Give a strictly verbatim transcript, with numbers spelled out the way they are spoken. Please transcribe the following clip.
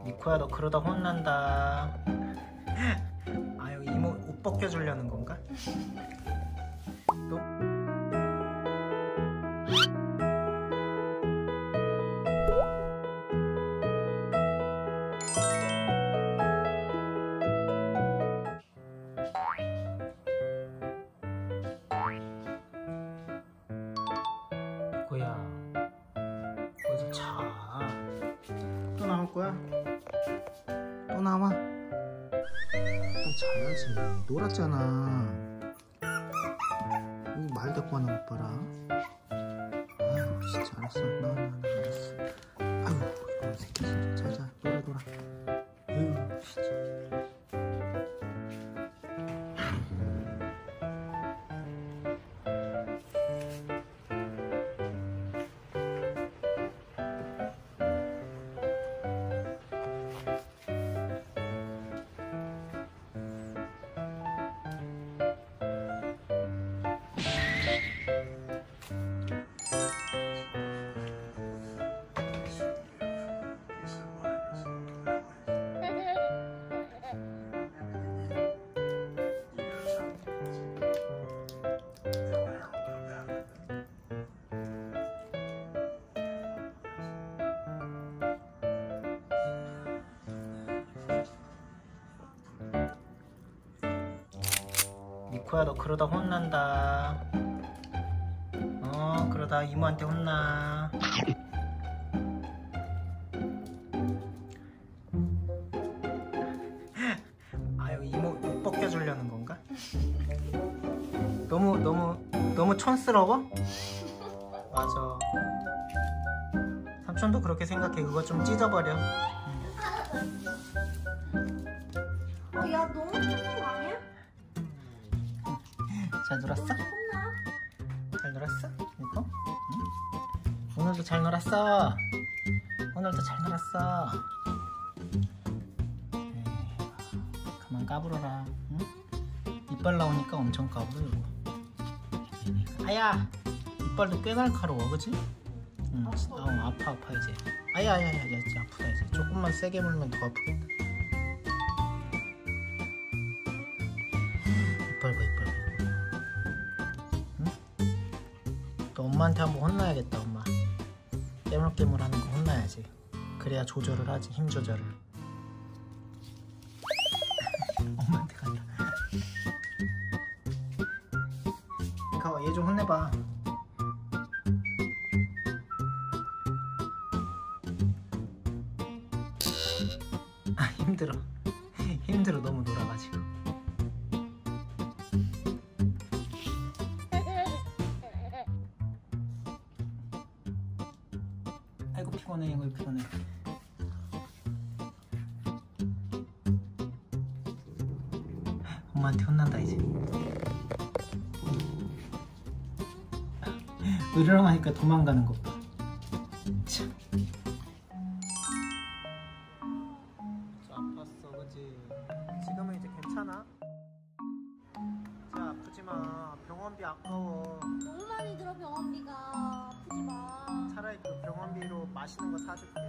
니코야, 너 그러다 혼난다. 아유, 이모 옷 벗겨주려는 건가? 또? 니코야, 어디서 자. 또 나올 거야? 또 나와? 또 자야지. 놀았잖아. 여기 말 데리고 하는 것 봐라. 아유, 진짜 알았어. 나와, 나와, 나와, 알았어. 아유, 이런 새끼 진짜. 자자, 놀아, 놀아. 아유, 진짜. 니코야, 너 그러다 혼난다. 어, 그러다 이모한테 혼나. 아유, 이모 옷 벗겨주려는 건가? 너무 너무 너무 촌스러워? 맞아. 삼촌도 그렇게 생각해. 그거 좀 찢어버려. 어, 야, 너무 찢는 거 아니야? 잘 놀았어? 혼나? 잘 놀았어? 이거? 응? 오늘도 잘 놀았어. 오늘도 잘 놀았어. 에이, 그만 까불어라. 응? 이빨 나오니까 엄청 까불어. 이거. 아야, 이빨도 꽤 날카로워, 그치? 응, 어, 아파 아파 이제. 아야 아야 아야, 이제 아프다 이제. 조금만 세게 물면 더 아프겠다. 이빨 봐, 이빨 봐. 또 엄마한테 한번 혼나야겠다. 엄마 깨물깨물하는 거 혼나야지. 그래야 조절을 하지. 힘 조절을. 엄마한테 간다. 가와, 얘 좀 혼내봐. 아, 힘들어. 힘들어, 너무 놀아가지고. 아이고 피곤해, 이거 피곤해. 엄마한테 혼난다 이제. 으르렁 하니까 도망가는 것 봐. 참. 아팠어, 그치? 지금은 이제 괜찮아? 자, 아프지마. 병원비 아까워. 너무 많이 들어, 병원비가. 아프지 마. 차라리 그 병원비로 맛있는 거 사줄게.